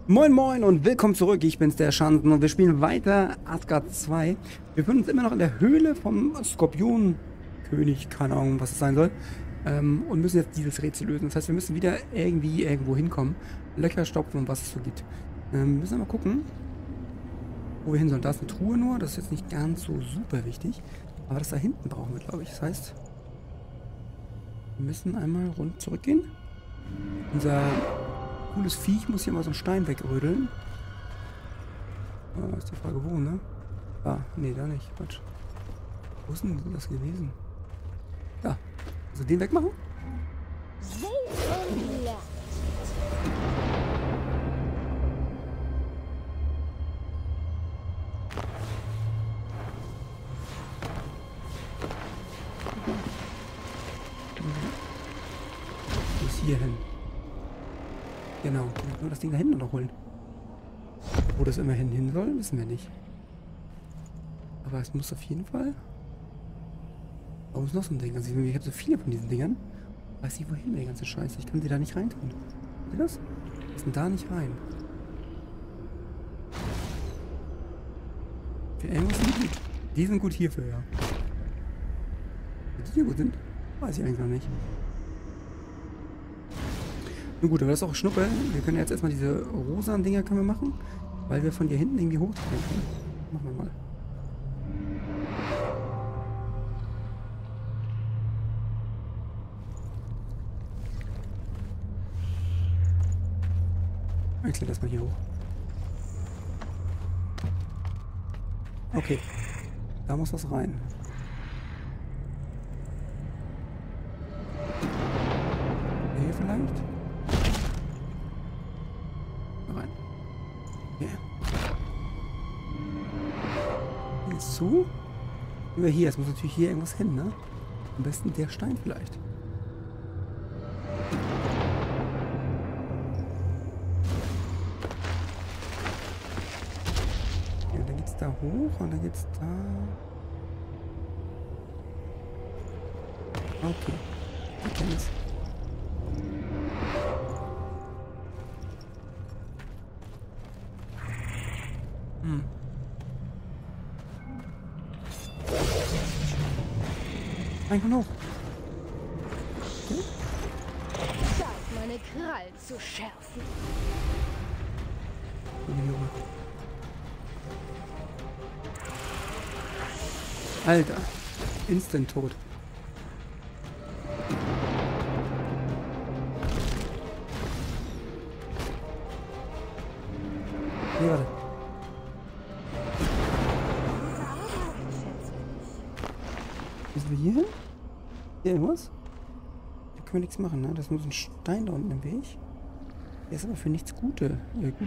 Moin Moin und willkommen zurück, ich bin's, der Schanzen, und wir spielen weiter Asgard 2. Wir befinden uns immer noch in der Höhle vom Skorpionkönig, keine Ahnung, was es sein soll, und müssen jetzt dieses Rätsel lösen. Das heißt, wir müssen wieder irgendwie irgendwo hinkommen, Löcher stopfen und was es so gibt. Wir müssen mal gucken, wo wir hin sollen. Da ist eine Truhe nur, das ist jetzt nicht ganz so super wichtig, aber das da hinten brauchen wir, glaube ich. Das heißt, wir müssen einmal rund zurückgehen. Unser cooles Viech muss hier mal so einen Stein wegrödeln. Ah, ist die Frage, wo, ne? Ah, nee, da nicht. Quatsch. Wo ist denn das gewesen? Da. Also den wegmachen? Bis hier hin. Genau, nur das Ding da hinten noch holen. Wo das immerhin hin soll, wissen wir nicht. Aber es muss auf jeden Fall... Warum ist noch so ein Ding? Also ich habe so viele von diesen Dingern. Weiß nicht, wohin der ganze Scheiß. Ich kann sie da nicht reintun. Seht ihr das? Wir müssen da nicht rein. Für irgendwas sind die gut. Die sind gut hierfür, ja. Ob die hier gut sind? Weiß ich eigentlich noch nicht. Nun gut, aber das ist auch Schnuppe. Wir können jetzt erstmal diese rosanen Dinger können wir machen, weil wir von hier hinten irgendwie hochtreten können. Machen wir mal. Ich kletter erstmal hier hoch. Okay. Da muss was rein. Hier vielleicht? Rein. Okay. Hier ist zu. Über hier. Es muss natürlich hier irgendwas hin, ne? Am besten der Stein vielleicht. Ja, dann geht's da hoch und dann geht's da. Okay. Ich kenne es. Nein, komm hoch. Okay. Zeit, meine Krallen zu schärfen. Alter. Instant tot. Nee, warte. Müssen wir hier hin? Hier irgendwas? Da können wir nichts machen, ne? Das ist nur so ein Stein da unten im Weg. Der ist aber für nichts gut, oder?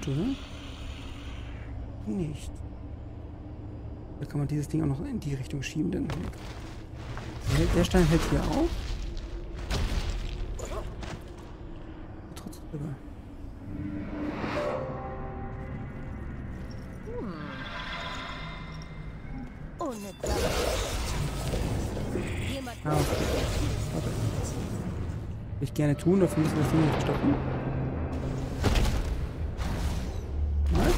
Nicht. Da kann man dieses Ding auch noch in die Richtung schieben, denn der Stein hält hier auf. Trotzdem drüber. Ohne jemand. Ah, okay. Warte. Würde ich gerne tun, dafür müssen wir das Ding nicht stoppen. Nein?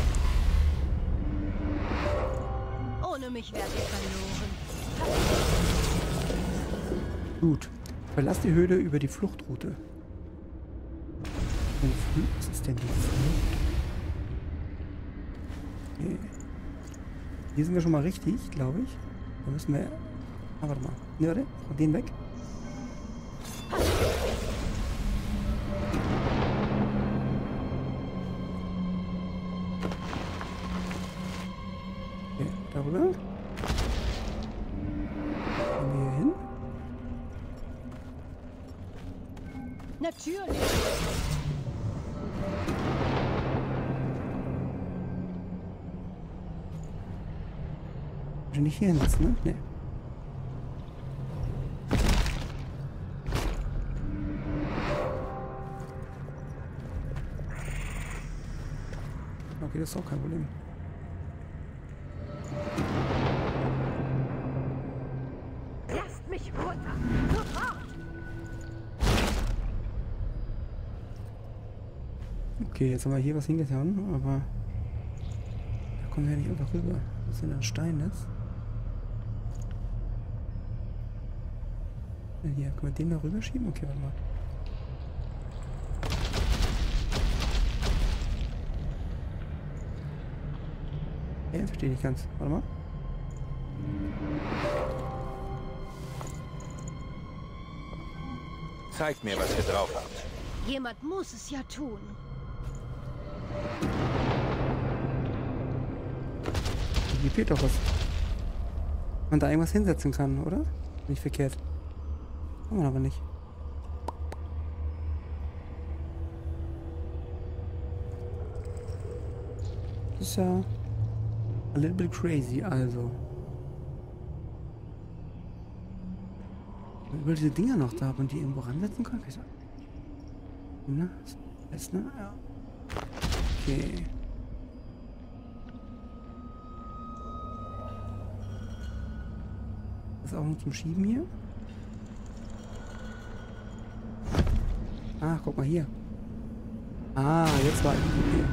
Ohne mich werdet ihr verloren. Gut. Verlass die Höhle über die Fluchtroute. Was ist denn die Flucht? Okay. Hier sind wir schon mal richtig, glaube ich. Da müssen wir... Ah, warte mal. Ne, warte. Den weg. Okay, darüber. Gehen wir hier hin. Natürlich. Nicht hier hinsetzen, ne? Nee. Okay, das ist auch kein Problem. Lasst mich runter. Sofort. Okay, jetzt haben wir hier was hingetan, aber da kommen wir ja nicht einfach rüber. Was ist denn ein Stein jetzt? Ja, hier, können wir den da rüberschieben? Okay, warte mal. Ja, verstehe nicht ganz. Warte mal. Zeigt mir, was ihr drauf habt. Jemand muss es ja tun. Hier fehlt doch was. Man da irgendwas hinsetzen kann, oder? Nicht verkehrt. Kann man aber nicht. Das ist ja a little bit crazy, also. Über diese Dinger noch da, ob man die irgendwo ransetzen kann? Ne? Das, ne? Ja. Okay. Das ist auch noch zum Schieben hier. Ah, guck mal hier. Ah, jetzt war ich. Okay.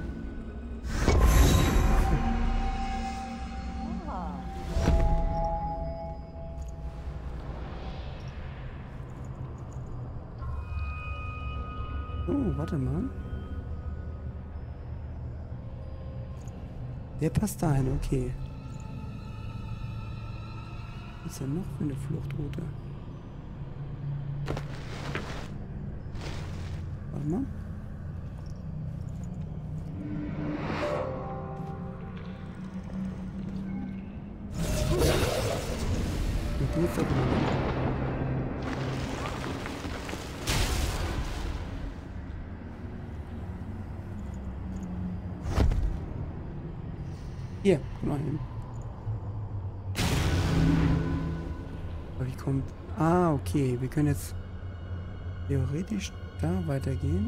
Oh, warte mal. Der passt dahin, okay. Was ist denn noch für eine Fluchtroute? Warte mal. Und die ist da drin. Hier, komm mal hin. Aber wie kommt... Ah, okay. Wir können jetzt theoretisch da weitergehen.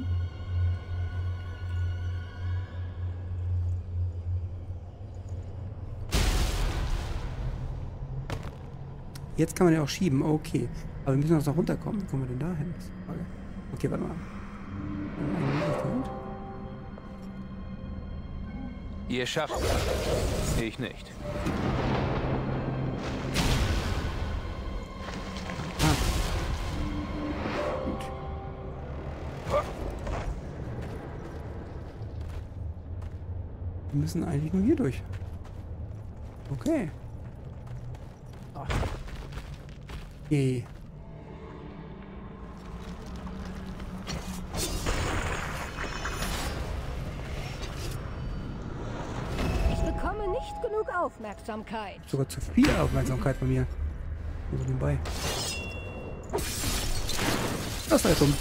Jetzt kann man ja auch schieben. Okay. Aber wir müssen noch runterkommen. Wie kommen wir denn da hin? Okay, warte mal. Ihr schafft es. Ich nicht. Gut. Wir müssen eigentlich nur hier durch. Okay. Okay. Ich bekomme nicht genug Aufmerksamkeit. Sogar zu viel Aufmerksamkeit bei mir. Also nebenbei. Das war jetzt dumm.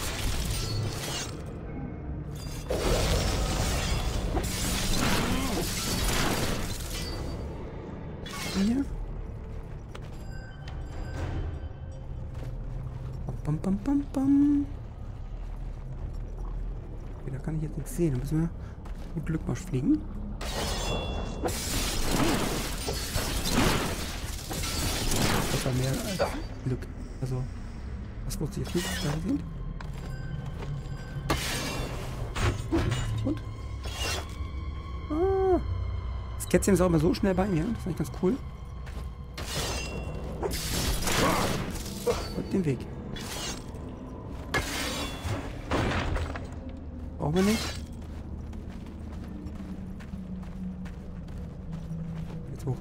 Hier. Bam, bam, bam, bam. Okay, da kann ich jetzt nichts sehen. Da müssen wir mit Glückmarsch fliegen. Das war mehr als Glück. Also, was wusste ich jetzt nicht, da sind? Und? Ah. Das Kätzchen ist auch immer so schnell bei mir. Das ist eigentlich ganz cool. Und den Weg. Brauchen wir nicht. Jetzt hoch.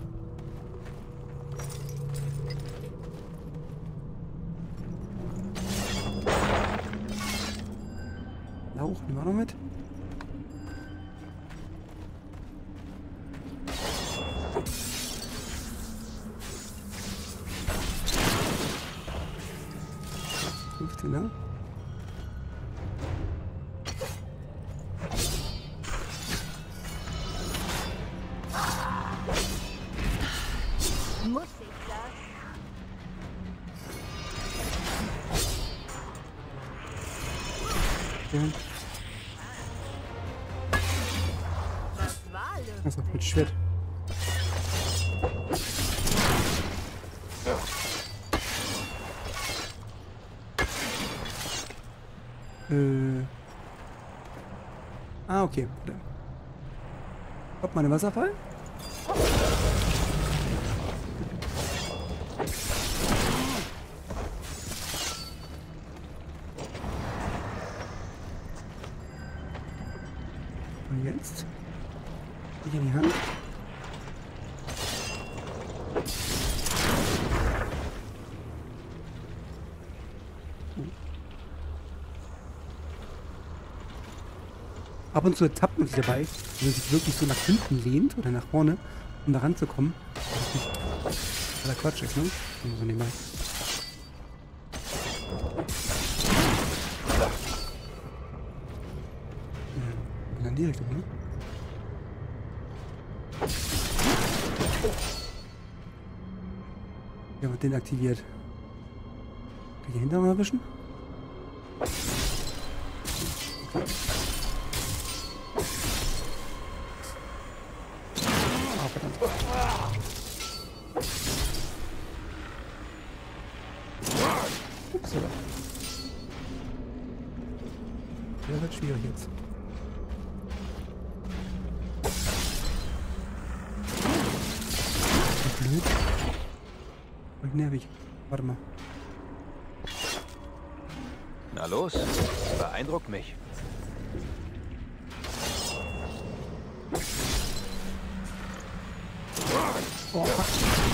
Lauch, nehmen wir noch mit. Ne? Muss ich das? Ja. Das war Lüfte. Also mit Schwert. Ah, okay. Kommt mal ein Wasserfall? Und jetzt? Ich in die Hand. Ab und zu ertappt man sich dabei, wenn man sich wirklich so nach hinten lehnt oder nach vorne, um da ranzukommen. Weil der Quatsch ist, ne? So nebenbei. Ja, in die Richtung, ne? Ja, wird den aktiviert. Kann ich hier hinter mal erwischen? Upsala. Der wird schwierig jetzt. Blöd. Und nervig. Warte mal. Na los, beeindruckt mich. Oh, fuck.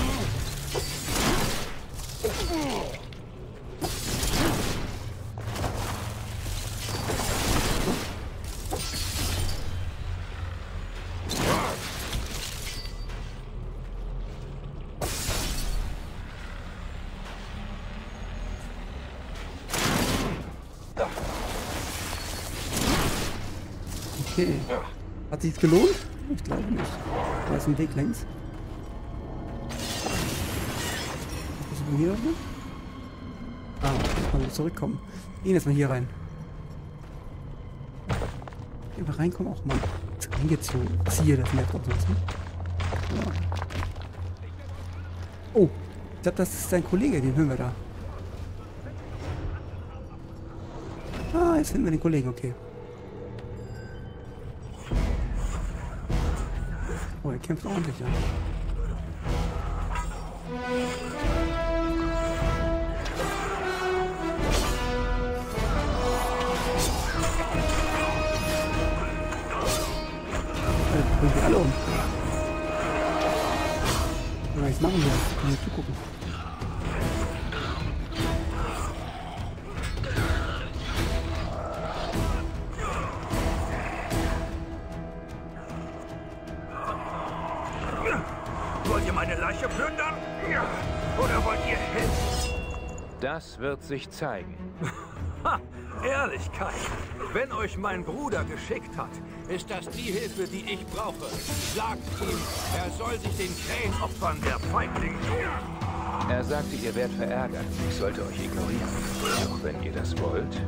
Okay. Hat sich's gelohnt? Ich glaube nicht. Da ist ein Weg längs. Was ist denn hier? Ah, ich kann wieder zurückkommen. Gehen jetzt mal hier rein. Einfach reinkommen auch mal. Reingezogen. Ziehe das Netz auch sonst. Ja. Oh, ich glaube, das ist sein Kollege, den hören wir da. Ah, jetzt finden wir den Kollegen, okay. Oh, er kämpft ordentlich, ja. Bringen wir alle um. Ja, jetzt machen wir. Können wir zugucken. Wollt ihr meine Leiche plündern? Oder wollt ihr helfen? Das wird sich zeigen. Ha! Ehrlichkeit! Wenn euch mein Bruder geschickt hat, ist das die Hilfe, die ich brauche. Sagt ihm, er soll sich den Krähen opfern, der Feigling. Er sagte, ihr werdet verärgert. Ich sollte euch ignorieren. Auch wenn ihr das wollt.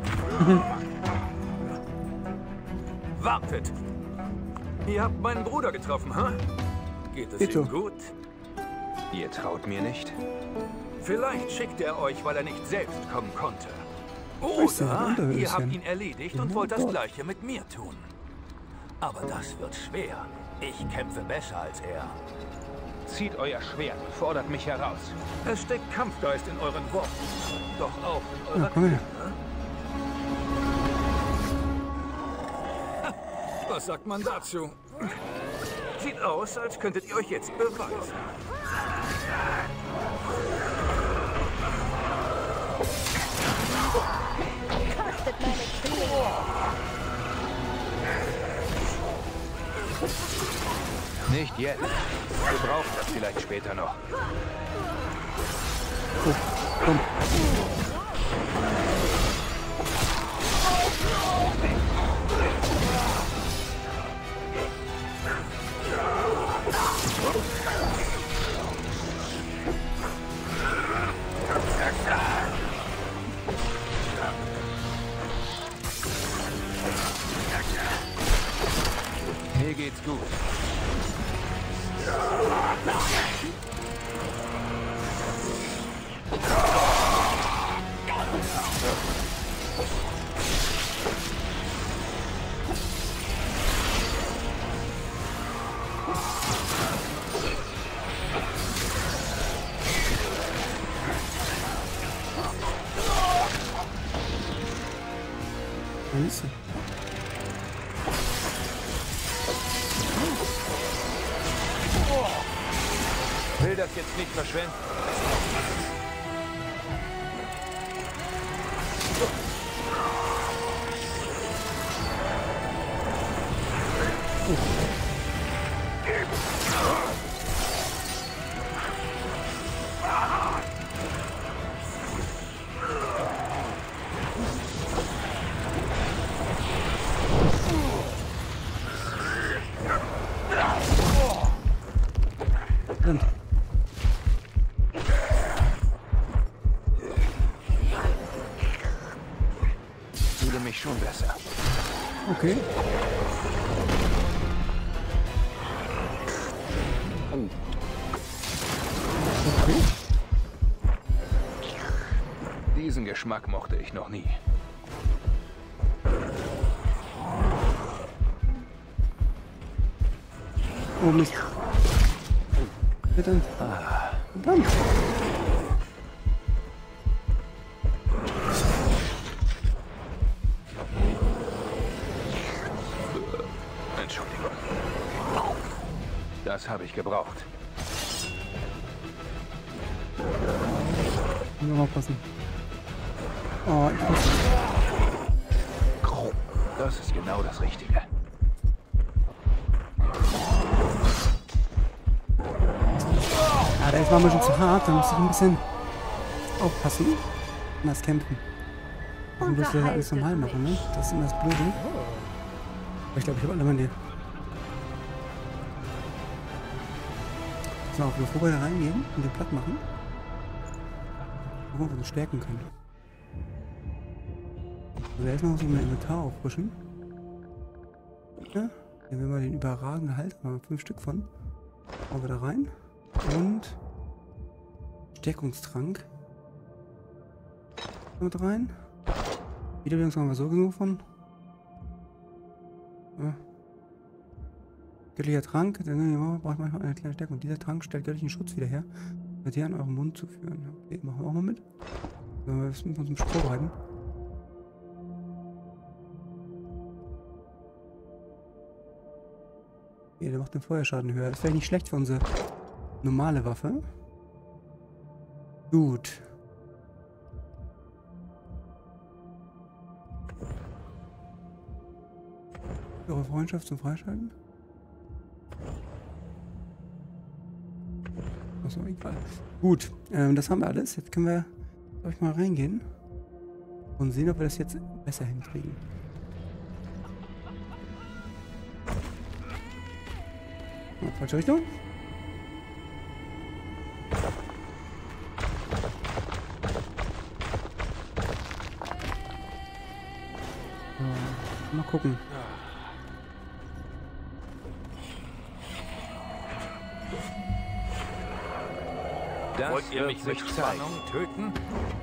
Wartet! Ihr habt meinen Bruder getroffen, ha? Geht es Bitte. ihm gut? Ihr traut mir nicht? Vielleicht schickt er euch, weil er nicht selbst kommen konnte. Grüß dich, Oder Unterhöschen. ihr habt ihn erledigt und Ja, wollt das Gott. Gleiche mit mir tun. Aber das wird schwer. Ich kämpfe besser als er. Zieht euer Schwert und fordert mich heraus. Es steckt Kampfgeist in euren Worten. Doch auch in Ja, eurer komm her. Was sagt man dazu? Sieht aus, als könntet ihr euch jetzt beweisen. Kostet meine Knie. Nicht jetzt. Wir brauchen das vielleicht später noch. Oh, komm. Mir geht's gut. Scheiße. Will das jetzt nicht verschwenden. Dann. Fühle mich schon besser. Okay. Okay. Diesen Geschmack mochte ich noch nie. Oh Mist. Bitte. Verdammt. Entschuldigung. Das habe ich gebraucht. Nur aufpassen. Oh, ich muss. Das ist genau das Richtige. Ja, der ist mal ein bisschen zu hart, da muss ich ein bisschen aufpassen und das kämpfen. Und musst du alles normal machen, ne? Das ist immer das Blöde. Aber ich glaube, ich habe alle meine. So, bevor wir da reingehen und den platt machen, gucken, ob wir uns stärken können. Also erstmal muss ich mein Inventar auffrischen. Ja, nehmen wir mal den überragenden Halt, haben wir 5 Stück von. Hauen wir da rein. Und Stärkungstrank. Mit rein. Wiederbelebung haben wir so genug von. Ja. Göttlicher Trank, dann braucht manchmal eine kleine Stärkung. Dieser Trank stellt göttlichen Schutz wieder her, mit dir an eurem Mund zu führen. Okay, machen wir auch mal mit. Wenn wir müssen uns im Stroh bereiten. Okay, der macht den Feuerschaden höher. Das wäre nicht schlecht für unsere normale Waffe. Gut. Eure Freundschaft zum Freischalten? Achso, egal. Gut, das haben wir alles. Jetzt können wir, glaube ich, mal reingehen und sehen, ob wir das jetzt besser hinkriegen. Oh, falsche Richtung. Mal gucken. Das Wollt ihr mich wird mit sich zeigen. Spannung töten?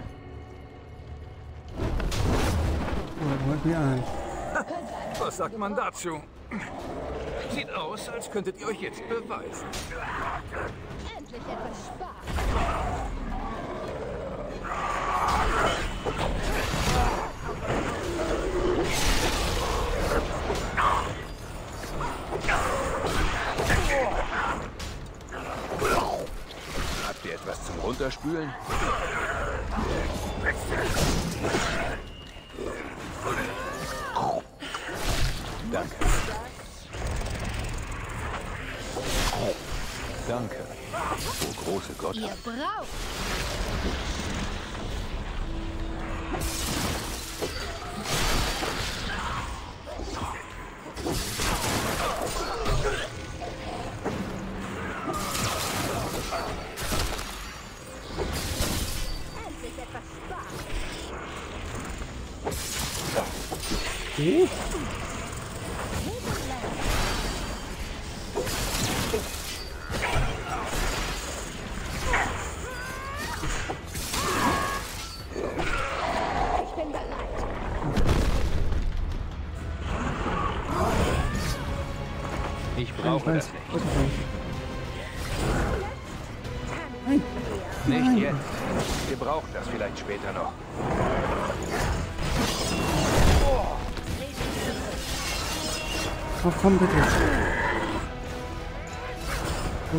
Oh, wollt ihr ein? Was sagt man dazu? Sieht aus, als könntet ihr euch jetzt beweisen. Endlich etwas Spaß. Habt ihr etwas zum Runterspülen? Danke. Danke. O große Gott. Ihr braucht endlich etwas Spaß. Okay. Ich bin bereit. Ich brauche das nicht. Nein. Nicht Nein. jetzt. Wir brauchen das vielleicht später noch. Oh, komm bitte. So.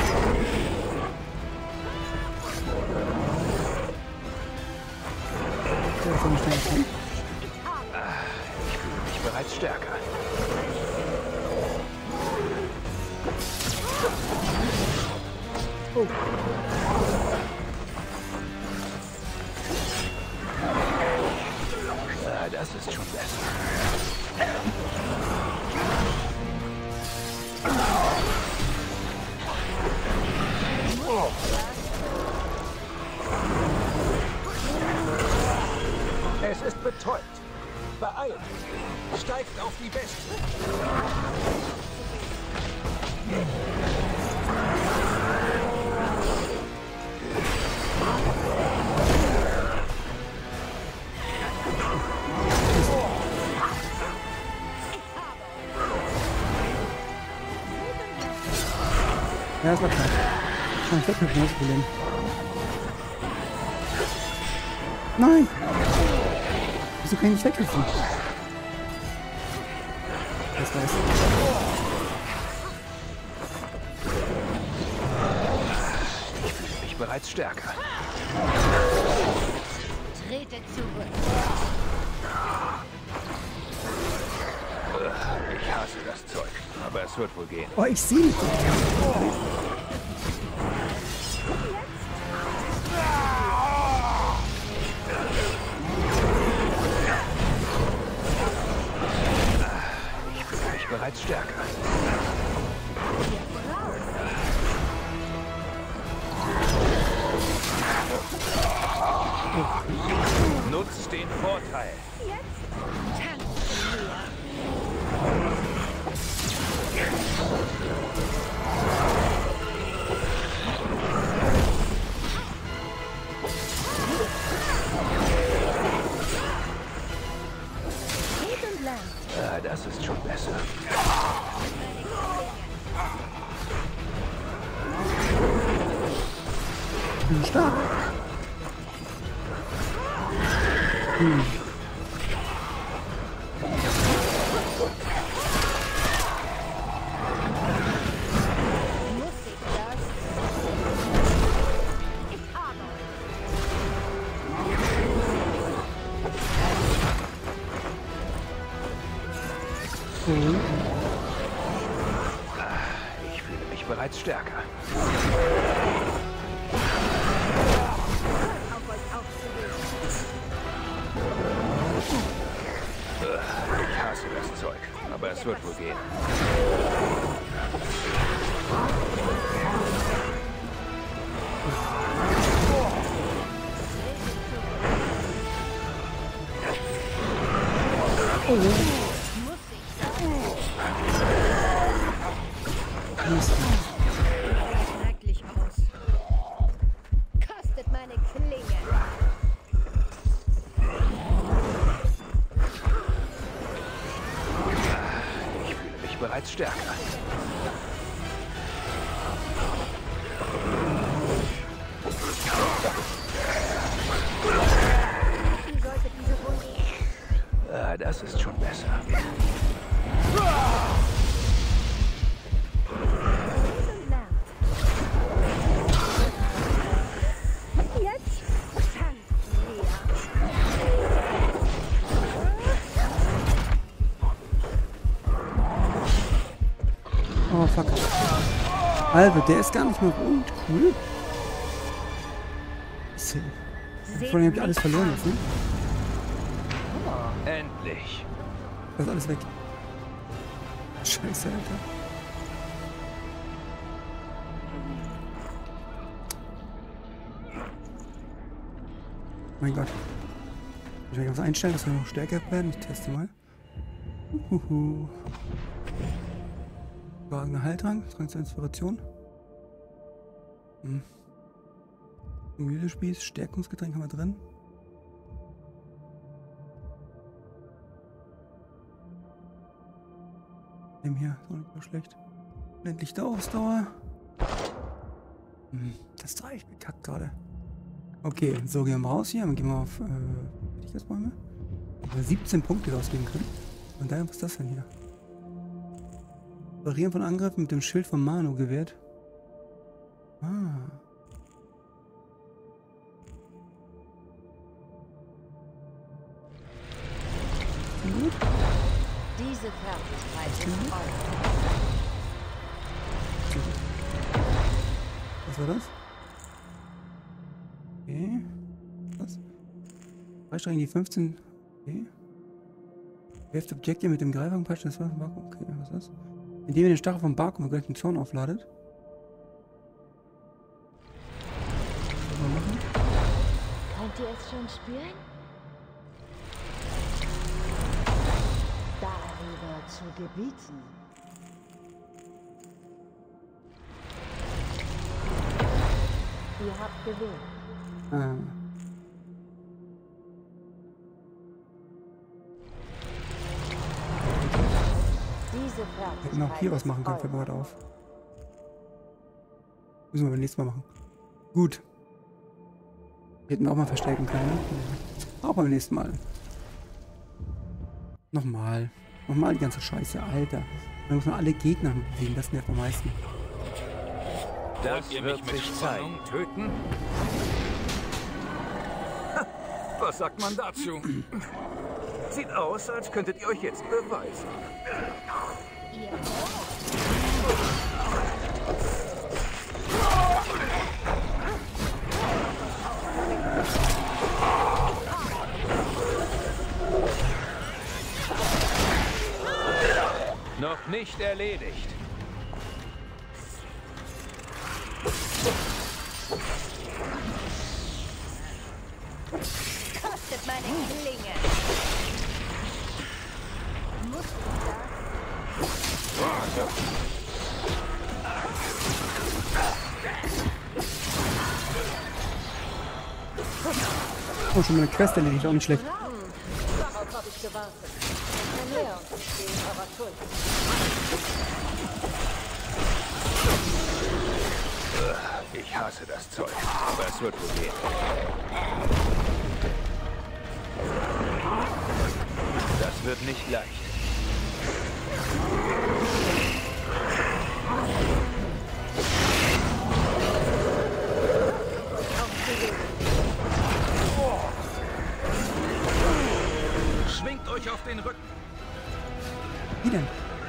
Der ist so schnell gekommen. Ich fühle mich bereits stärker. Oh. Das ist schon besser. Es ist betäubt. Beeilt. Steigt auf die Bestie. Ja, das war klar. Ich glaube, das ist das Problem. Nein! Wieso kann ich nicht weghüpfen? Das war's. Ich fühle mich bereits stärker. Trete zurück. Ich hasse das Zeug, aber es wird wohl gehen. Oh, ich sehe nicht. Ich fühle mich bereits stärker. Nutzt den Vorteil. Das ist schon besser. Ich bin stark. Muss ich das? Ich habe. Ich fühle mich bereits stärker. Auf euch aufzulegen. Ich hasse das Zeug, aber es wird wohl gehen. Muss ich das? Mist. Schrecklich aus. Kostet meine Klinge. Ich fühle mich bereits stärker. Wie sollte diese Wunde? Das ist schon besser. Jetzt tanzt wir. Oh, fuck. Albert, der ist gar nicht mehr gut. Cool. Vorhin habe ich alles verloren jetzt, ne? Endlich. Das ist alles weg. Scheiße, Alter. Mein Gott. Ich will was einstellen, dass wir noch stärker werden. Ich teste mal. Überragender Heiltrank, Trank zur Inspiration. Gemüsespieß, Stärkungsgetränk haben wir drin. Nehmen hier, so nicht so schlecht. Blendlichte Ausdauer. Das reicht bekackt gerade. Okay, so gehen wir raus hier. Dann gehen wir auf Fertigkeitsbäume. Wir 17 Punkte ausgeben können. Und dann, was ist das denn hier? Parieren von Angriffen mit dem Schild von Manu gewährt. Ah. Gut. Diese Fertigkeit ist voll. Was war das? Okay. Was? Freistreichen die 15. Okay. Werft Objekte mit dem Greifhaken patschen das war Vakuum. Okay, was ist das? Indem ihr den Stachel vom Vakuum mit gleichen Zorn aufladet. Was soll man machen? Könnt ihr es schon spüren? Darüber zu gebieten. Ihr habt gewählt. Ah. Diese Hätten wir auch hier was machen können, fällt mir gerade auf. Müssen wir beim nächsten Mal machen. Gut. Hätten wir auch mal verstärken können, ne? Auch beim nächsten Mal. Nochmal. Nochmal die ganze Scheiße, Alter. Dann muss man alle Gegner bewegen, das nervt am meisten. Das Ihr wird mich mit sich Spannung zeigen. töten? Was sagt man dazu? Sieht aus, als könntet ihr euch jetzt beweisen. Noch nicht erledigt. Kostet meine Klinge. Muss Oh, schon mal eine Quest erledigt, auch nicht schlecht. Darauf habe ich gewartet. Ein Leon stehen eurer Schuld. Ich hasse das Zeug, aber es wird wohl gehen. Das wird nicht leicht. Schwingt euch auf den Rücken. Wie denn?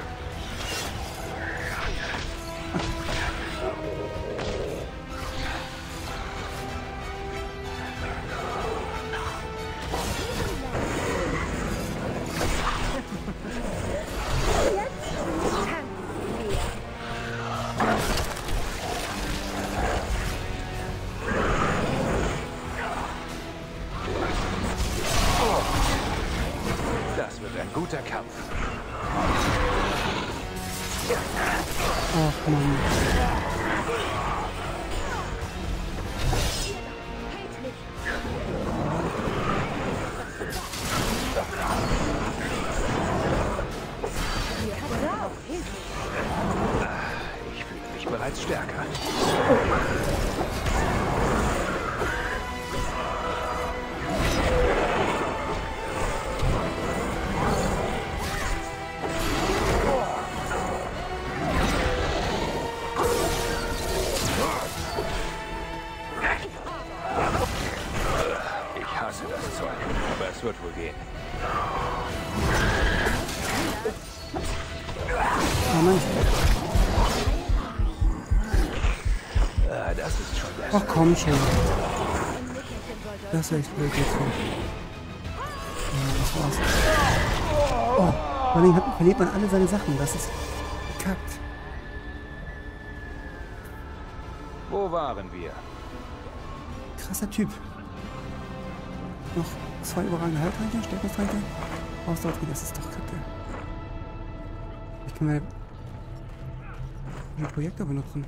Das wird ein guter Kampf. Ach Mann. Ich fühle mich bereits stärker. Ich hasse das Zeug, aber es wird wohl gehen. Oh Mann. Das ist schon besser. Ach komm schon. Das ist echt blöd jetzt schon. Ja, das war's. Oh, vor allem verliert man alle seine Sachen. Das ist gekackt. Wo waren wir? Krasser Typ. Noch 2 überragende Halbtranke, Stärkungstranke. Ausdauertranke, das ist doch kacke. Ich kann mal einen Projektor benutzen.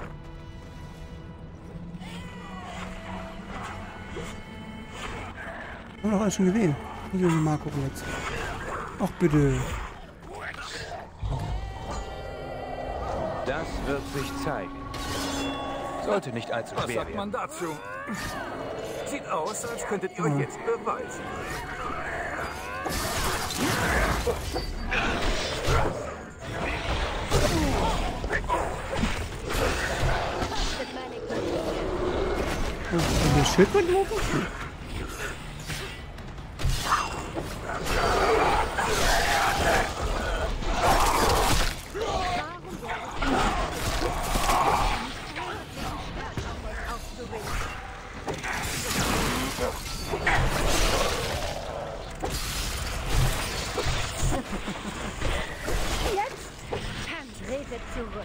Haben wir doch alles schon gewählt. Muss ich mal gucken jetzt. Ach bitte. Das wird sich zeigen. Sollte nicht allzu Was schwer sagt man werden. dazu? Sieht aus, als könntet ihr euch jetzt beweisen. Oh, der Schild war drauf? Nee. Trete zurück.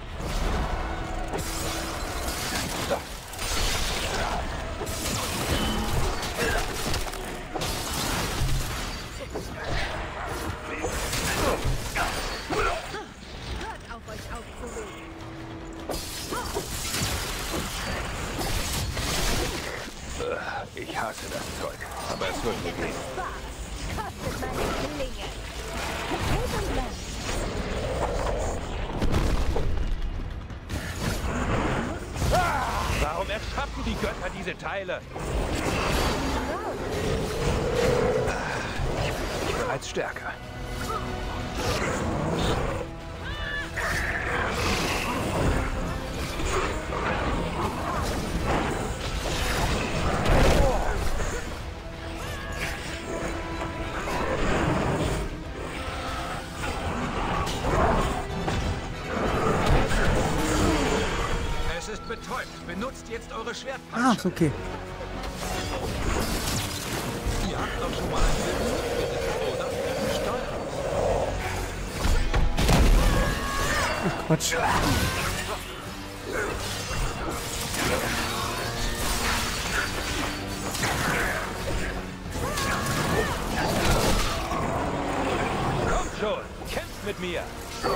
Hört auf, euch aufzuregen. Ich hasse das Zeug, aber es wird wohl gehen. Spaß. Kostet meine Klinge. Hilf und Land. Warum erschaffen die Götter diese Teile? Ich bin bereits stärker. Es ist betäubt. Benutzt jetzt eure Schwertpeitsche. Ah, ist okay. Ihr habt doch schon mal ein Bild, oder? Steuern. Ach, Quatsch. Kommt schon, kämpft mit mir.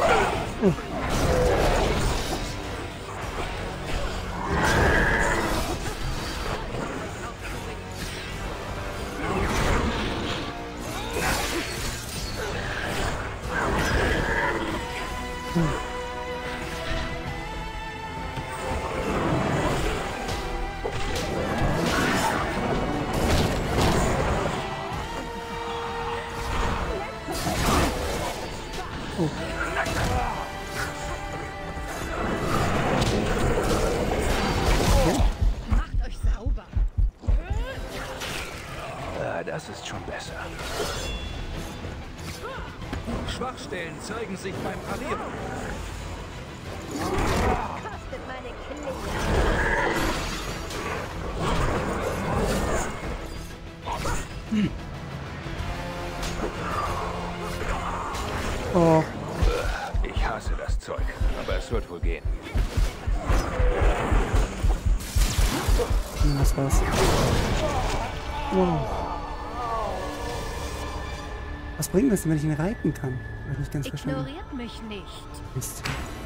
Macht euch sauber. Das ist schon besser. Schwachstellen zeigen sich beim Parieren. Kostet meine Klinge. Oh, Ich hasse das Zeug, aber es wird wohl gehen. das war's. Wow. Was bringt das denn, wenn ich ihn reiten kann? Hab ich nicht ganz verstanden. Ignoriert mich nicht. Mist.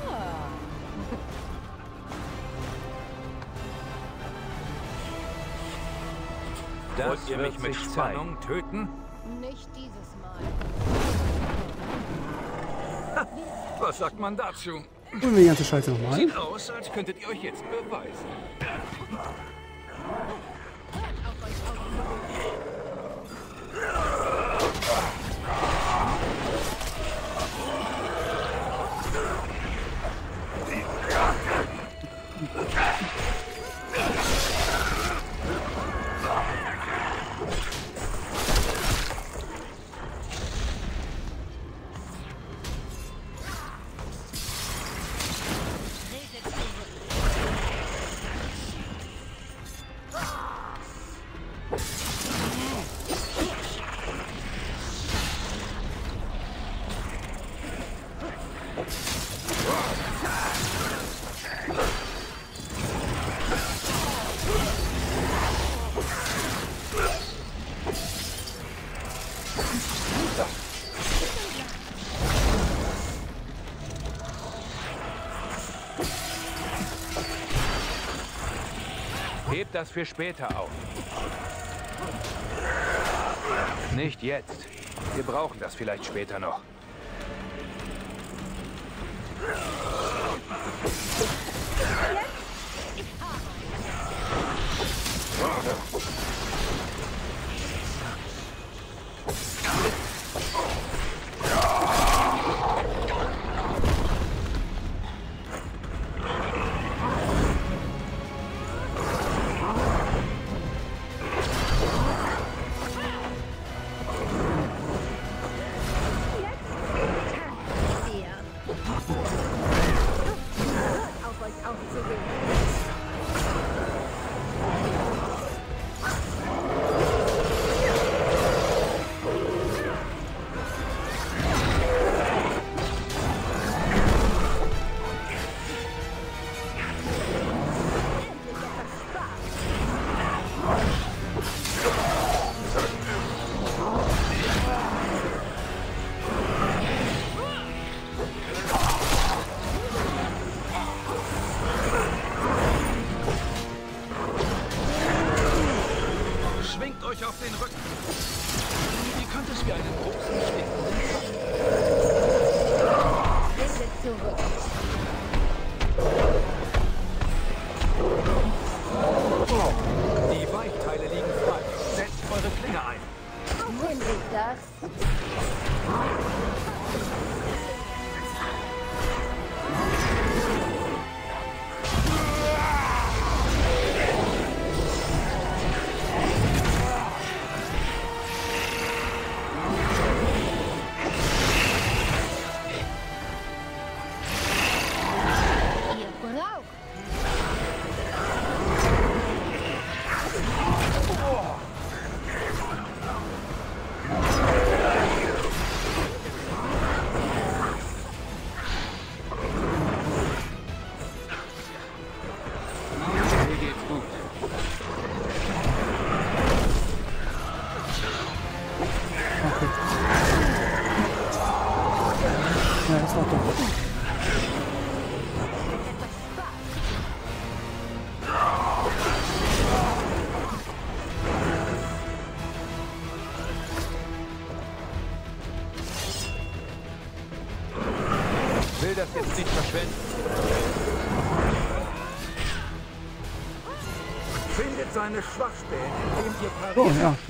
Wollt ihr mich wird mit sich Spannung töten? Nicht dieses Mal. Was sagt man dazu? Holen wir die ganze Scheiße nochmal. Sieht aus, als könntet ihr euch jetzt beweisen. Hebt das für später auf. Nicht jetzt. Wir brauchen das vielleicht später noch. Findet seine Schwachstellen, indem ihr Oh, pariert. ja.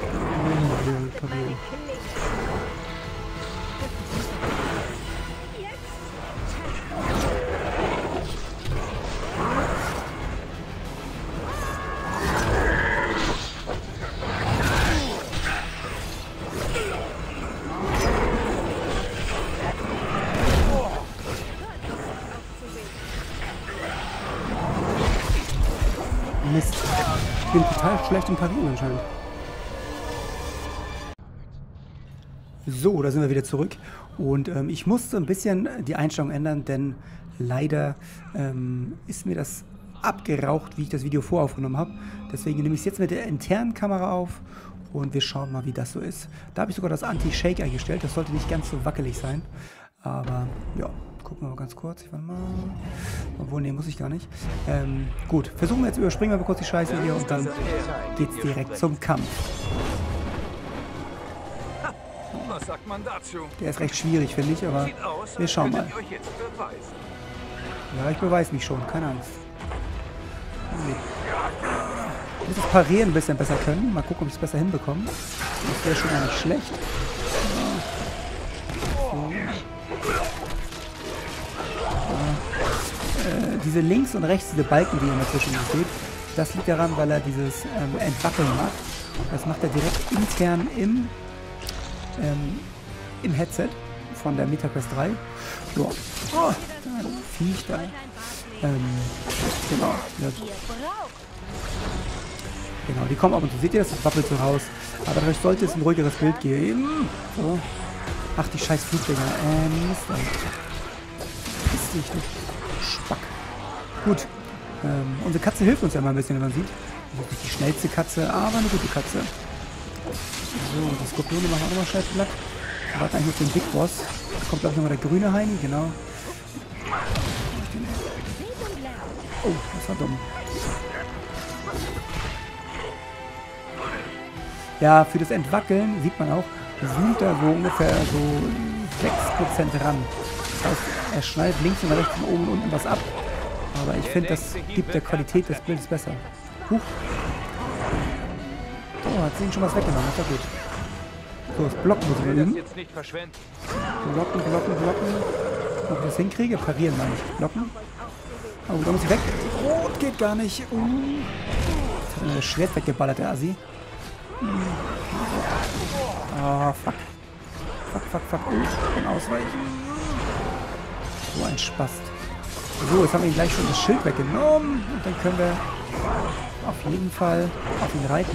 Mist. Ich bin total schlecht im Parieren anscheinend. So, da sind wir wieder zurück. Und ich musste ein bisschen die Einstellung ändern, denn leider ist mir das abgeraucht, wie ich das Video voraufgenommen habe. Deswegen nehme ich es jetzt mit der internen Kamera auf und wir schauen mal, wie das so ist. Da habe ich sogar das Anti-Shake eingestellt. Das sollte nicht ganz so wackelig sein. Aber ja, gucken wir mal ganz kurz. Ich warte mal. Obwohl, nee, muss ich gar nicht. Gut, versuchen wir jetzt, überspringen wir mal kurz die Scheiße hier und dann geht's direkt zum Kampf. Was sagt man dazu? Der ist recht schwierig, finde ich, aber Sieht aus, wir als schauen mal. könntet ihr euch jetzt beweisen. Ja, ich beweise mich schon, keine Angst. Nee. Ich muss das Parieren ein bisschen besser können. Mal gucken, ob ich es besser hinbekomme. Das wäre schon mal nicht schlecht. Diese links und rechts, diese Balken, die ihr dazwischen seht, das liegt daran, weil er dieses Entwackeln macht. Das macht er direkt intern im Headset von der MetaQuest 3. Ja. Oh, da Viech da. Genau. Ja. Genau, die kommen ab und zu. Seht ihr das? Das wappelt so raus. Aber dadurch sollte es ein ruhigeres Bild geben. So. Ach, die scheiß Flugdinger. Mist. Piss dich, du Spack. Gut. Unsere Katze hilft uns ja mal ein bisschen, wenn man sieht. Das ist nicht die schnellste Katze, aber eine gute Katze. So, die Skorpione machen auch nochmal schnell platt. Wir warten eigentlich auf den Big Boss. Da kommt glaube ich nochmal der grüne Heini, genau. Oh, das war dumm. Ja, für das Entwackeln sieht man auch, zoomt er so ungefähr so 6% ran. Das heißt, er schneidet links und rechts und oben und unten was ab. Aber ich finde, das gibt der Qualität des Bildes besser. Huch. Oh, hat sie schon was weggenommen, das ist ja gut. So, das Blocken muss ich üben. Jetzt nicht verschwenden. Blocken. Ob ich das hinkriege? Parieren meine ich. Blocken. Oh, da muss ich weg. Oh, das geht gar nicht. Jetzt hat er das Schwert weggeballert, der Assi. Ah, fuck. Fuck. Oh, und ausweichen. So ein Spast. So, jetzt haben wir ihn gleich schon das Schild weggenommen. Und dann können wir auf jeden Fall auf ihn reiten.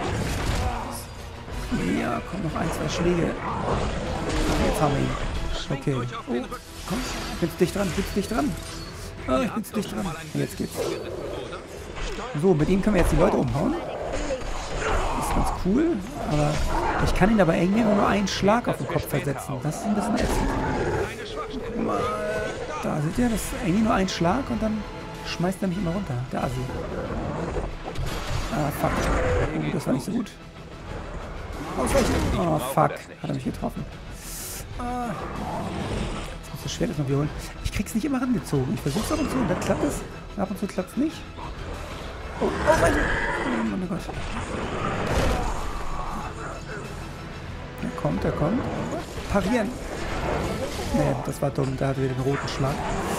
Ja, kommen noch 1, 2 Schläge. Jetzt haben wir ihn. Okay. Oh, komm. Ich bin dicht dran. Ah, ich bin dicht dran. Jetzt geht's. So, mit ihm können wir jetzt die Leute umhauen. Das ist ganz cool. Aber ich kann ihn aber irgendwie nur einen Schlag auf den Kopf versetzen. Das ist ein bisschen ätzend. Guck mal. Da seht ihr, das ist irgendwie nur ein Schlag und dann schmeißt er mich immer runter. Der Assi. Ah, fuck. Oh, das war nicht so gut. Ausweichen. Oh, fuck. Hat er mich getroffen. Ah. Jetzt muss das Schwert erstmal wiederholen. Ich krieg's nicht immer rangezogen. Ich versuch's ab und zu und dann klappt es. Ab und zu klappt's nicht. Oh, ausweichen. Oh mein Gott. Er kommt. Parieren. Nee, das war dumm. Da hatte wir den roten Schlag.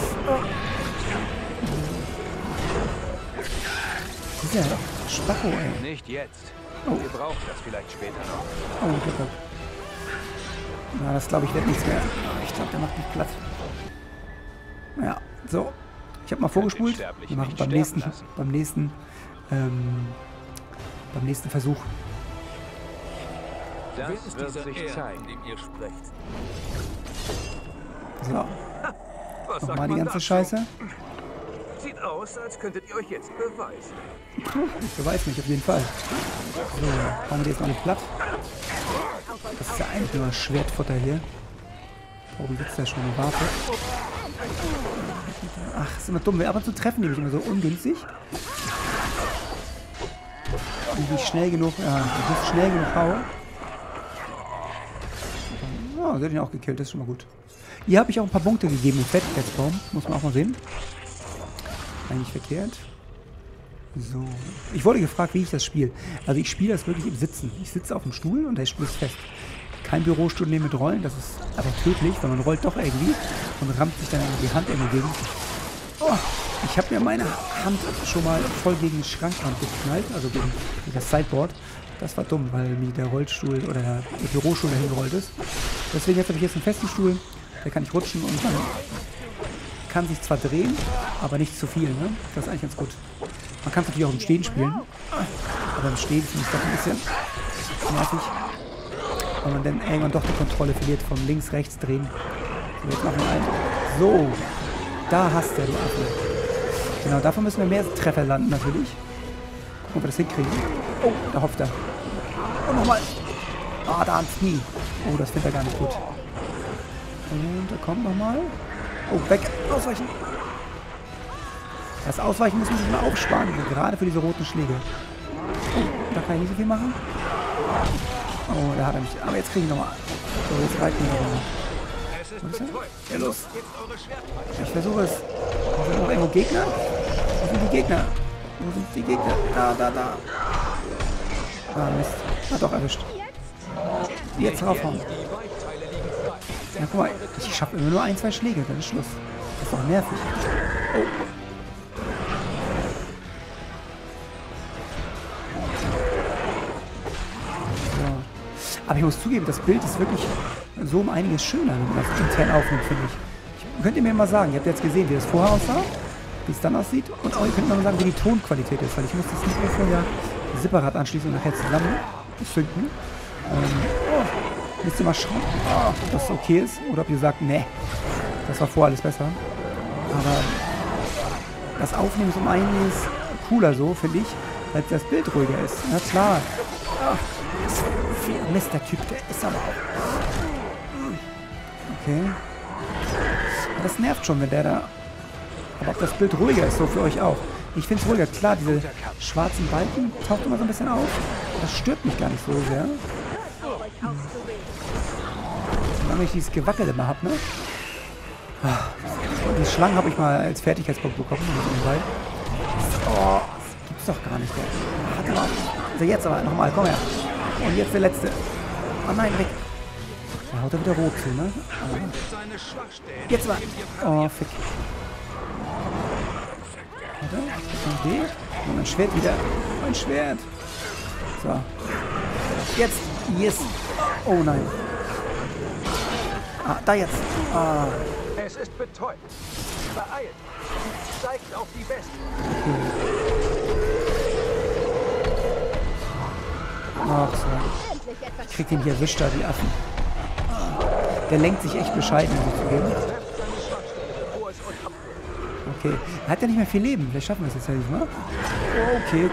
Dieser Spacko, ey. Nicht jetzt. Oh. Wir brauchen das vielleicht später noch. Oh, Glück. Na, das glaube ich wird nichts mehr. Ich glaube, der macht mich platt. Ja, so. Ich habe mal vorgespult. Wir machen beim nächsten Versuch. Das Wer ist wird dieser sich Er, zeigen. von dem ihr sprecht? So, Was sagt nochmal die man ganze dazu? Scheiße. Sieht aus, als könntet ihr euch jetzt beweisen. Ich beweise mich auf jeden Fall. So, hauen wir die jetzt noch nicht platt. Das ist ja eigentlich nur Schwertfutter hier. Oben sitzt der schon und wartet. Ach, ist immer dumm. Ab und zu treffen die mich immer so ungünstig. Und nicht schnell genug, ja, nicht schnell genug hau. Ja, sie hat ihn auch gekillt, das ist schon mal gut. Hier habe ich auch ein paar Punkte gegeben im Fertigkeitsbaum. Muss man auch mal sehen. Eigentlich verkehrt. So. Ich wurde gefragt, wie ich das spiele. Also ich spiele das wirklich im Sitzen. Ich sitze auf dem Stuhl und der Stuhl ist fest. Kein Bürostuhl nehmen mit Rollen, das ist einfach tödlich, weil man rollt doch irgendwie und rammt sich dann die Hand irgendwie gegen. Oh, ich habe mir meine Hand schon mal voll gegen den Schrankrand geknallt, also gegen das Sideboard. Das war dumm, weil mir der Rollstuhl oder der Bürostuhl dahin gerollt ist. Deswegen habe ich jetzt einen festen Stuhl, der kann ich rutschen und man kann sich zwar drehen, aber nicht zu viel, ne? Das ist eigentlich ganz gut. Man kann es natürlich auch im Stehen spielen, aber im Stehen finde ich es doch ein bisschen nervig, weil man dann irgendwann doch die Kontrolle verliert vom links, rechts drehen. So, jetzt machen wir einen. So, da hast du, du Affe. Genau, davon müssen wir mehr Treffer landen natürlich. Gucken, ob wir das hinkriegen. Oh, da hofft er. Und nochmal. Ah, da ans Knie. Oh, das findet er gar nicht gut. Und da kommt nochmal. Oh, weg. Ausweichen. Das Ausweichen muss man sich mal aufsparen, gerade für diese roten Schläge. Oh, da kann ich nicht so viel machen. Oh, da hat er mich. Aber jetzt kriege ich nochmal. So, jetzt reicht mir noch. Wo ist er? Ja, los. Ich versuche es. Sind noch irgendwo Gegner? Wo sind die Gegner? Wo sind die Gegner? Da. Ah, Mist. Hat doch erwischt. Jetzt draufhauen. Ja, guck mal. Ich schaffe immer nur 1, 2 Schläge. Dann ist Schluss. Das ist doch nervig. Oh. Aber ich muss zugeben, das Bild ist wirklich so um einiges schöner, wenn man das intern aufnimmt, finde ich. Könnt ihr mir mal sagen, ihr habt jetzt gesehen, wie das vorher aussah, wie es dann aussieht, und auch ihr könnt mir mal sagen, wie die Tonqualität ist, weil ich muss das Mikrofon ja separat anschließen und nachher zusammen zünden. Müsst ihr mal schauen, ob das okay ist, oder ob ihr sagt, nee, das war vorher alles besser. Aber das Aufnehmen ist um einiges cooler so, finde ich, als das Bild ruhiger ist. Na klar. Mist, der Typ, der ist aber auch. Okay. Aber das nervt schon, wenn der da. Aber ob das Bild ruhiger ist, so für euch auch. Ich finde es ruhiger. Klar, diese schwarzen Balken tauchen immer so ein bisschen auf. Das stört mich gar nicht so sehr. Solange ich dieses Gewackel immer habe, ne? Und die Schlangen habe ich mal als Fertigkeitspunkt bekommen. Oh, das gibt's doch gar nicht. Warte mal. Also jetzt aber nochmal, komm her. Und jetzt der letzte. Oh nein, weg. Da haut er wieder rot zu, ne? Jetzt mal. Oh, fick. Warte. Okay. Und mein Schwert wieder. Mein Schwert. So. Jetzt. Yes. Oh nein. Ah, da jetzt. Ah. Es ist betäubt. Beeilt. Zeigt auf die Besten. Ach so. Ich krieg den hier erwischt, da die Affen. Der lenkt sich echt bescheiden, muss ich zugeben. Okay. Er hat ja nicht mehr viel Leben. Vielleicht schaffen wir es jetzt ja nicht, ne? Okay.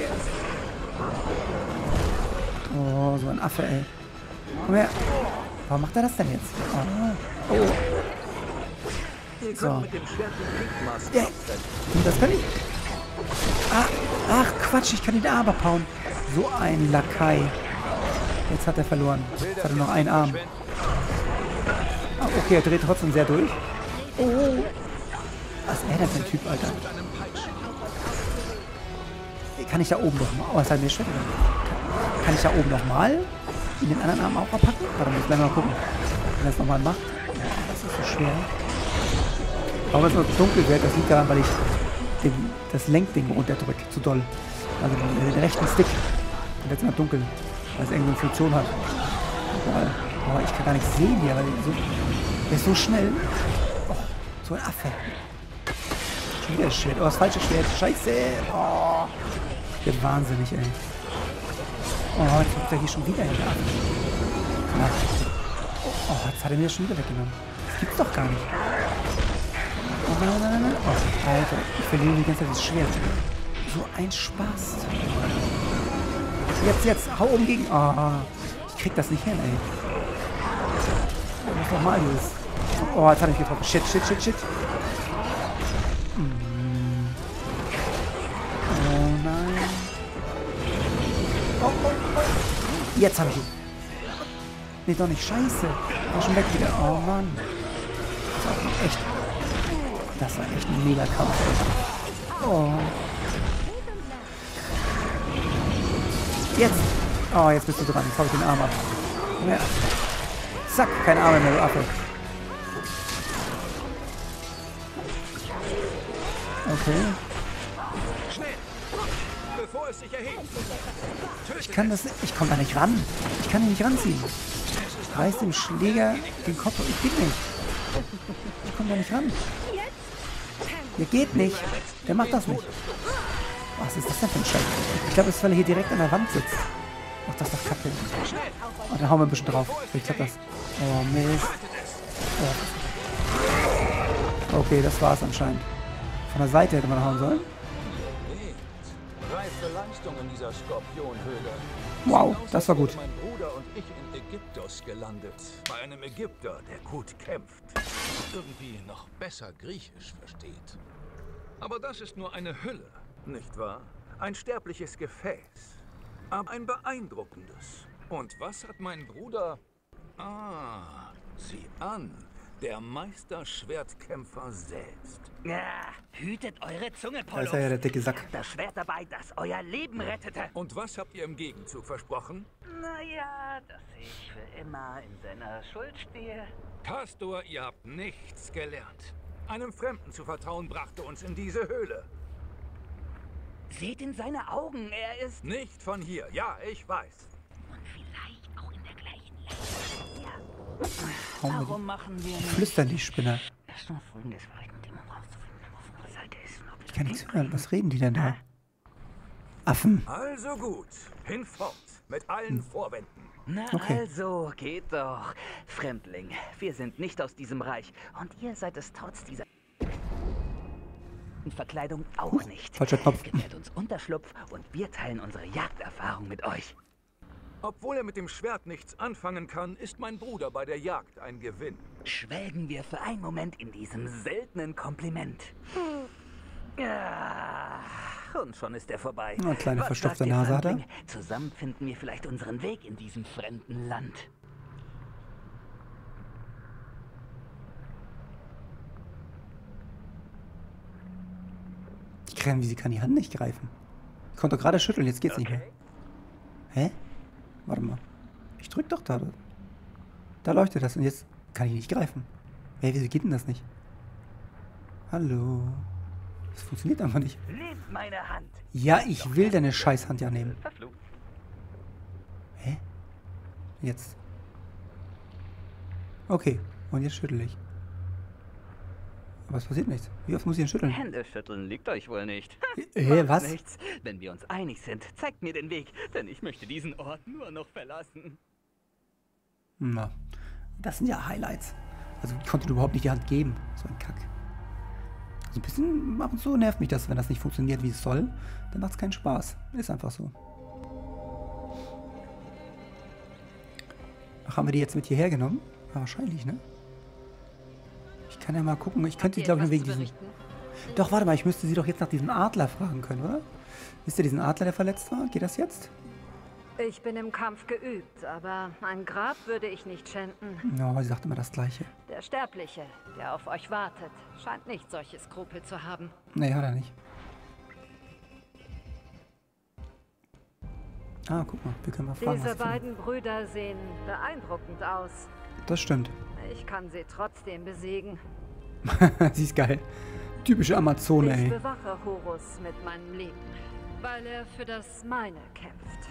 Oh, so ein Affe, ey. Komm her. Warum macht er das denn jetzt? Oh. So. Ja. Und das kann ich. Ach, Quatsch, ich kann den Arm abhauen. So ein Lakai. Jetzt hat er verloren. Jetzt hat er noch einen Arm. Ah, okay, er dreht trotzdem sehr durch. Oh. Was ist er denn für ein Typ, Alter? Kann ich da oben noch mal... Oh, was hat mir Schwert? Kann ich da oben noch mal in den anderen Arm auch abpacken? Warte, muss ich mal gucken. Wenn er es nochmal macht. Das ist so schwer. Warum es noch dunkel wird, das liegt daran, weil ich das Lenkding runterdrücke. Zu doll. Also den rechten Stick. Und jetzt mal dunkel. Weil es irgendeine Funktion hat. Oh, ich kann gar nicht sehen hier, weil der ist so schnell. Oh, so ein Affe. Schon wieder das Schwert. Oh, das falsche Schwert. Scheiße. Oh. Der ist wahnsinnig, ey. Oh, jetzt kommt er hier schon wieder hinter Affe. Oh, jetzt hat er mir das schon wieder weggenommen. Das gibt's doch gar nicht. Oh, nein. Oh, Alter. Ich verliere die ganze Zeit das Schwert. So ein Spaß. Jetzt. Hau gegen. Oh, ich krieg das nicht hin, ey. Was nochmal ist. Oh, jetzt hat er mich getroffen. Shit. Oh nein. Oh. Jetzt habe ich ihn. Nee, doch nicht. Scheiße. War schon weg wieder. Oh Mann. Das war echt ein mega Kampf. Oh. Jetzt! Oh, jetzt bist du dran. Jetzt hau ich den Arm ab. Komm her. Zack, keine Arme mehr, du Affe. Okay. Schnell! Bevor es sich erhebt! Ich kann das nicht. Ich komme da nicht ran. Ich kann ihn nicht ranziehen. Reiß dem Schläger den Kopf. Ich geht nicht. Ich komme da nicht ran. Der geht nicht. Der macht das nicht. Was ist das denn für ein Scheiß? Ich glaube, es ist, weil er hier direkt an der Wand sitzt. Ach, das ist doch kacke. Oh, dann hauen wir ein bisschen drauf. Ich glaube das. Oh, Mist. Oh. Okay, das war's anscheinend. Von der Seite hätte man hauen sollen. Reife Leistung in dieser Skorpionhöhle. Wow, das war gut. Mein Bruder und ich in Ägyptos gelandet. Bei einem Ägypter, der gut kämpft. Irgendwie noch besser Griechisch versteht. Aber das ist nur eine Hülle, nicht wahr? Ein sterbliches Gefäß. Aber ein beeindruckendes. Und was hat mein Bruder? Ah, sieh an. Der Meisterschwertkämpfer selbst. Ja, hütet eure Zunge, Da Polo. ist er ja, der dicke Sack. Das Schwert dabei, das euer Leben rettete. Und was habt ihr im Gegenzug versprochen? Naja, dass ich für immer in seiner Schuld stehe. Castor, ihr habt nichts gelernt. Einem Fremden zu vertrauen brachte uns in diese Höhle. Seht in seine Augen, er ist... Nicht von hier. Ja, ich weiß. Und vielleicht auch in der gleichen Lage. Ja. Hauen wir Warum machen wir die. nicht... Flüstern die Spinner. Erst noch folgendes verrichten, Dämon rauszufinden, auf unserer Seite ist. Und ob Ich kann nichts hören. Was reden die denn da? Affen. Also gut. Hinfort. Mit allen Vorwänden. Na Okay. also, geht doch. Fremdling, wir sind nicht aus diesem Reich. Und ihr seid es trotz dieser Verkleidung auch nicht. Falscher Knopf. Gewährt uns Unterschlupf und wir teilen unsere Jagderfahrung mit euch. Obwohl er mit dem Schwert nichts anfangen kann, ist mein Bruder bei der Jagd ein Gewinn. Schwelgen wir für einen Moment in diesem seltenen Kompliment. Ja, und schon ist er vorbei. Eine kleine Was verstopfte sagt ihr, Nase hat er. Fremdling? Zusammen finden wir vielleicht unseren Weg in diesem fremden Land. Die Krähen, wie sie kann die Hand nicht greifen. Ich konnte doch gerade schütteln, jetzt geht's nicht mehr. Hä? Warte mal. Ich drück doch da. Da leuchtet das und jetzt kann ich nicht greifen. Hä, wieso geht denn das nicht? Hallo? Das funktioniert einfach nicht. Nehmt meine Hand. Ja, ich will deine Scheißhand ja nehmen. Verflucht. Hä? Jetzt. Okay, und jetzt schüttel ich. Aber es passiert nichts. Wie oft muss ich denn schütteln? Hände schütteln liegt euch wohl nicht. Hä, Macht was? Nichts. Wenn wir uns einig sind, zeigt mir den Weg, denn ich möchte diesen Ort nur noch verlassen. Na, das sind ja Highlights. Also ich konnte dir überhaupt nicht die Hand geben. So ein Kack. Also ein bisschen ab und zu nervt mich das, wenn das nicht funktioniert, wie es soll. Dann macht es keinen Spaß. Ist einfach so. Ach, haben wir die jetzt mit hierher genommen? Ja, wahrscheinlich, ne? Ich kann ja mal gucken. Ich könnte, glaube ich, nur wegen diesem... Doch, warte mal, ich müsste sie doch jetzt nach diesem Adler fragen können, oder? Wisst ihr diesen Adler, der verletzt war? Geht das jetzt? Ich bin im Kampf geübt, aber ein Grab würde ich nicht schänden. No, sie sagt immer das Gleiche. Der Sterbliche, der auf euch wartet, scheint nicht solche Skrupel zu haben. Nee, hat er nicht. Ah, guck mal, wir können mal fragen, Diese was sie finden. beiden Brüder sehen beeindruckend aus. Das stimmt. Ich kann sie trotzdem besiegen. Sie ist geil. Typische Amazone, Ich ey. bewache Horus mit meinem Leben, weil er für das meine kämpft.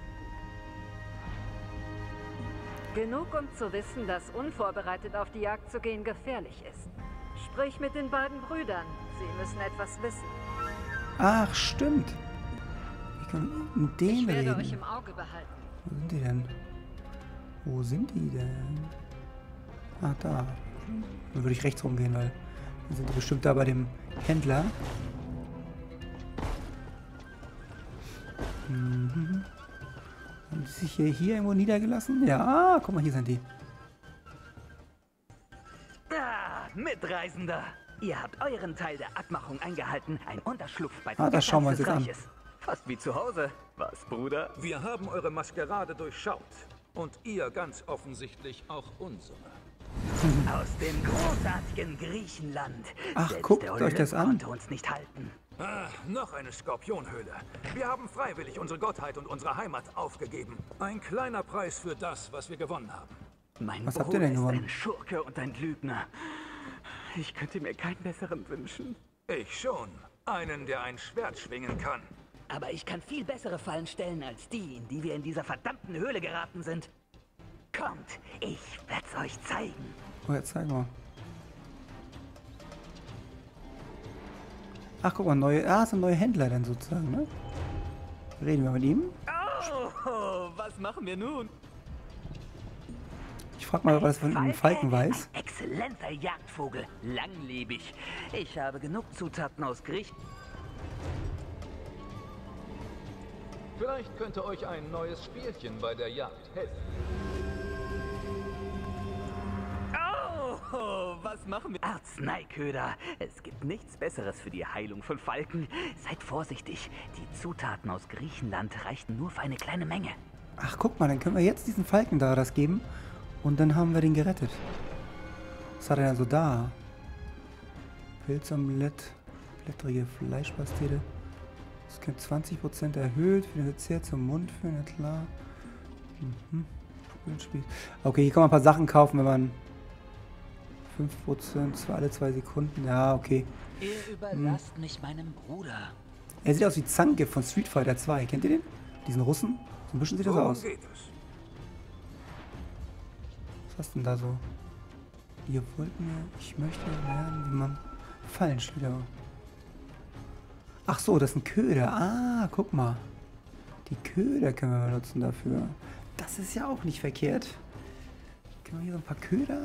Genug, um zu wissen, dass unvorbereitet auf die Jagd zu gehen gefährlich ist. Sprich mit den beiden Brüdern. Sie müssen etwas wissen. Ach, stimmt. Ich kann mit denen Ich werde euch reden. im Auge behalten. Wo sind die denn? Wo sind die denn? Ah, da. Dann würde ich rechts rumgehen, weil wir sind bestimmt da bei dem Händler. Mhm. Haben sie sich hier irgendwo niedergelassen? Ja, ah, guck mal, hier sind die. Ah, Mitreisender! Ihr habt euren Teil der Abmachung eingehalten. Ein Unterschlupf bei Ah, das schauen wir uns des jetzt an. Reiches. Fast wie zu Hause. Was, Bruder? Wir haben eure Maskerade durchschaut. Und ihr ganz offensichtlich auch unsere. Aus dem großartigen Griechenland. Ach, Selbst guckt der euch das Olymp an. konnte uns nicht halten. Ah, noch eine Skorpionhöhle. Wir haben freiwillig unsere Gottheit und unsere Heimat aufgegeben. Ein kleiner Preis für das, was wir gewonnen haben. Mein Was habt Bruder ihr denn ist gewonnen? ein Schurke und ein Lügner. Ich könnte mir keinen besseren wünschen. Ich schon. Einen, der ein Schwert schwingen kann. Aber ich kann viel bessere Fallen stellen als die, in die wir in dieser verdammten Höhle geraten sind. Kommt, ich werd's euch zeigen. Oh, jetzt zeig mal. Ach, guck mal, neue. Ah, sind neue Händler dann sozusagen, ne? Reden wir mit ihm. Oh, was machen wir nun? Ich frag mal, was von dem Falken weiß. Ein exzellenter Jagdvogel, langlebig. Ich habe genug Zutaten aus Griechenland. Vielleicht könnte euch ein neues Spielchen bei der Jagd helfen. Oh, was machen wir? Arzneiköder. Es gibt nichts Besseres für die Heilung von Falken. Seid vorsichtig. Die Zutaten aus Griechenland reichten nur für eine kleine Menge. Ach, guck mal, dann können wir jetzt diesen Falken da das geben. Und dann haben wir den gerettet. Was hat er denn so da? Pilzomelett, blättrige Fleischpastete. Das gibt 20% erhöht für den Verzehr zum Mund führen, ja klar. Okay, hier kann man ein paar Sachen kaufen, wenn man 5% alle 2 Sekunden. Ja, okay. Ihr überlasst mich meinem Bruder. Er sieht aus wie Zangief von Street Fighter 2. Kennt ihr den? Diesen Russen? So ein bisschen sieht das Worum aus. geht es? Was hast du denn da so? Ihr wollt mir... Ich möchte lernen, wie man Fallen stellt. Ach so, das ist ein Köder. Ah, guck mal. Die Köder können wir benutzen dafür. Das ist ja auch nicht verkehrt. Können wir hier so ein paar Köder...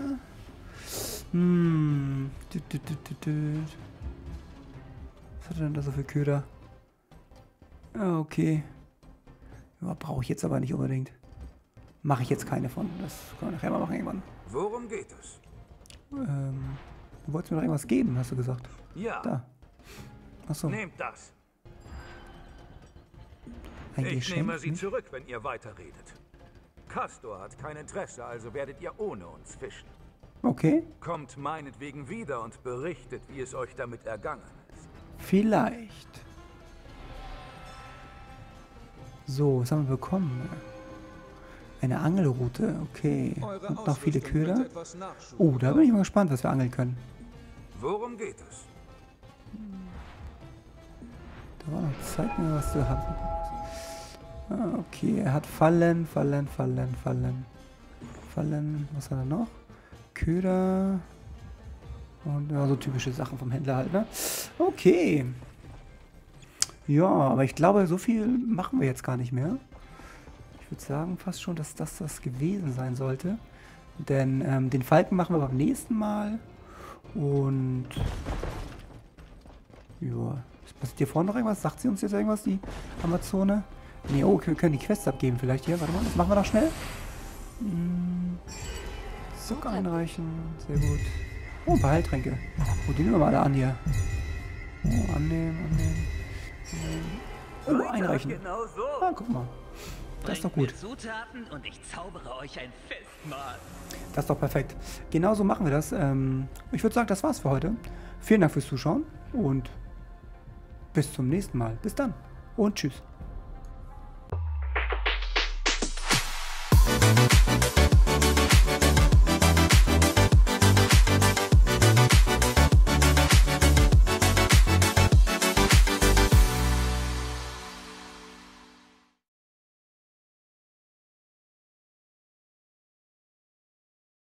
Was hat er denn da so für Köder? Ah, okay. Ja, brauche ich jetzt aber nicht unbedingt. Mache ich jetzt keine von. Das können wir nachher mal machen irgendwann. Worum geht es? Du wolltest mir doch irgendwas geben, hast du gesagt. Ja, Da. Achso, nehmt das. ein Ich Geschenk. nehme sie nicht? zurück, wenn ihr weiterredet. Castor hat kein Interesse, also werdet ihr ohne uns fischen. Okay, Kommt meinetwegen wieder und berichtet, wie es euch damit ergangen ist. vielleicht. So, was haben wir bekommen? Eine Angelroute, okay. Und noch viele Köder. Oh, da bin ich mal gespannt, was wir angeln können. Worum geht es? Da war noch, zeig mir, was du hast. Ah, okay, er hat Fallen. Was hat er noch? Köder. Und ja, so typische Sachen vom Händler halt, ne? Okay. Ja, aber ich glaube, so viel machen wir jetzt gar nicht mehr. Ich würde sagen fast schon, dass das gewesen sein sollte. Denn den Falken machen wir beim nächsten Mal. Und ja, passiert hier vorne noch irgendwas? Sagt sie uns jetzt irgendwas, die Amazone? Nee, oh, wir können die Quests abgeben vielleicht hier. Warte mal, das machen wir noch schnell. Zucker einreichen, sehr gut. Oh, ein paar Heiltränke. Oh, die nehmen wir mal alle an hier. Oh, annehmen. Oh, einreichen. Genau so. Ah, guck mal. Das ist doch gut. Zutaten und ich zaubere euch ein Festmahl. Das ist doch perfekt. Genauso machen wir das. Ich würde sagen, das war's für heute. Vielen Dank fürs Zuschauen und bis zum nächsten Mal. Bis dann und tschüss.